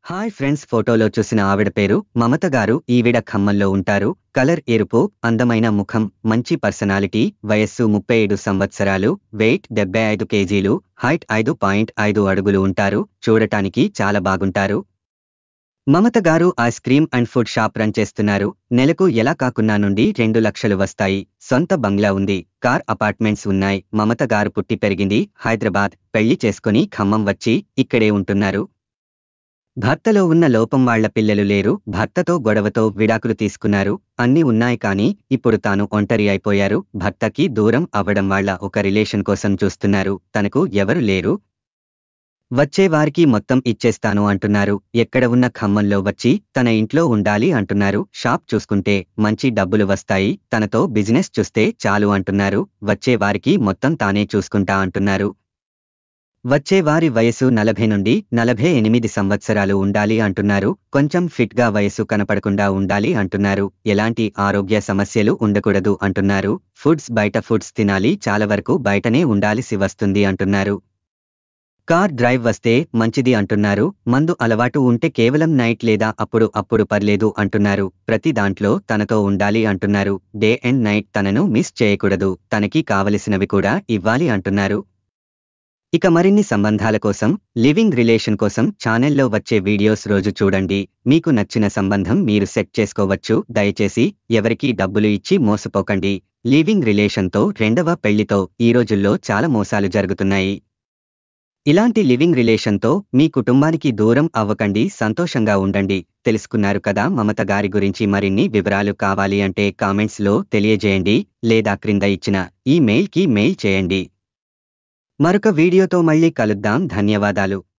Hi friends, ఫోటోలో చూసిన ఆవిడ పేరు మమత గారు. ఈవిడ ఖమ్మంలో ఉంటారు. కలర్ ఎరుపు, అందమైన ముఖం, మంచి పర్సనాలిటీ, వయస్సు 37 సంవత్సరాలు, వెయిట్ 75 కేజీలు, హైట్ 5.5 అడుగులు ఉంటారు. చూడటానికి చాలా బాగుంటారు. Mamata garu ice cream and food shop run చేస్తున్నారు. నెలకు ఎలా కాకున్నా నుండి 2 లక్షలు వస్తాయి. సొంత బంగ్లా ఉంది. కార్ అపార్ట్మెంట్స్ ఉన్నాయి. మమత గారు పుట్టి పెరిగింది హైదరాబాద్. పెళ్లి చేసుకుని ఖమ్మం వచ్చి ఇక్కడే ఉంటున్నారు. భర్తలో ఉన్న లోపం వాళ్ల పిల్లలు లేరు. భర్తతో గొడవతో విడాకులు తీసుకున్నారు. అన్నీ ఉన్నాయి కానీ ఇప్పుడు తాను ఒంటరి అయిపోయారు. భర్తకి దూరం అవ్వడం వాళ్ళ ఒక రిలేషన్ కోసం చూస్తున్నారు. తనకు ఎవరు లేరు. వచ్చేవారికి మొత్తం ఇచ్చేస్తాను అంటున్నారు. ఎక్కడ ఉన్న ఖమ్మంలో వచ్చి తన ఇంట్లో ఉండాలి అంటున్నారు. షాప్ చూసుకుంటే మంచి డబ్బులు వస్తాయి. తనతో బిజినెస్ చూస్తే చాలు అంటున్నారు. వచ్చేవారికి మొత్తం తానే చూసుకుంటా అంటున్నారు. వచ్చేవారి వయసు 40 నుండి 48 సంవత్సరాలు ఉండాలి అంటున్నారు. కొంచెం ఫిట్ గా వయసు కనపడకుండా ఉండాలి అంటున్నారు. ఎలాంటి ఆరోగ్య సమస్యలు ఉండకూడదు అంటున్నారు. బయట ఫుడ్స్ తినాలి. చాలా వరకు బయటనే ఉండాల్సి వస్తుంది అంటున్నారు. కార్ డ్రైవ్ వస్తే మంచిది అంటున్నారు. మందు అలవాటు ఉంటే కేవలం నైట్ లేదా అప్పుడు పర్లేదు అంటున్నారు. ప్రతి దాంట్లో తనతో ఉండాలి అంటున్నారు. డే అండ్ నైట్ తనను మిస్ చేయకూడదు. తనకి కావలసినవి కూడా ఇవ్వాలి అంటున్నారు. ఇక మరిన్ని సంబంధాల కోసం, లివింగ్ రిలేషన్ కోసం ఛానల్లో వచ్చే వీడియోస్ రోజు చూడండి. మీకు నచ్చిన సంబంధం మీరు సెట్ చేసుకోవచ్చు. దయచేసి ఎవరికీ డబ్బులు ఇచ్చి మోసపోకండి. లివింగ్ రిలేషన్తో రెండవ పెళ్లితో ఈ రోజుల్లో చాలా మోసాలు జరుగుతున్నాయి. ఇలాంటి లివింగ్ రిలేషన్తో మీ కుటుంబానికి దూరం అవ్వకండి. సంతోషంగా ఉండండి. తెలుసుకున్నారు కదా మమత గారి గురించి. మరిన్ని వివరాలు కావాలి అంటే కామెంట్స్లో తెలియజేయండి లేదా క్రింద ఇచ్చిన ఈ మెయిల్కి మెయిల్ చేయండి. మరొక వీడియోతో మళ్ళీ కలుద్దాం. ధన్యవాదాలు.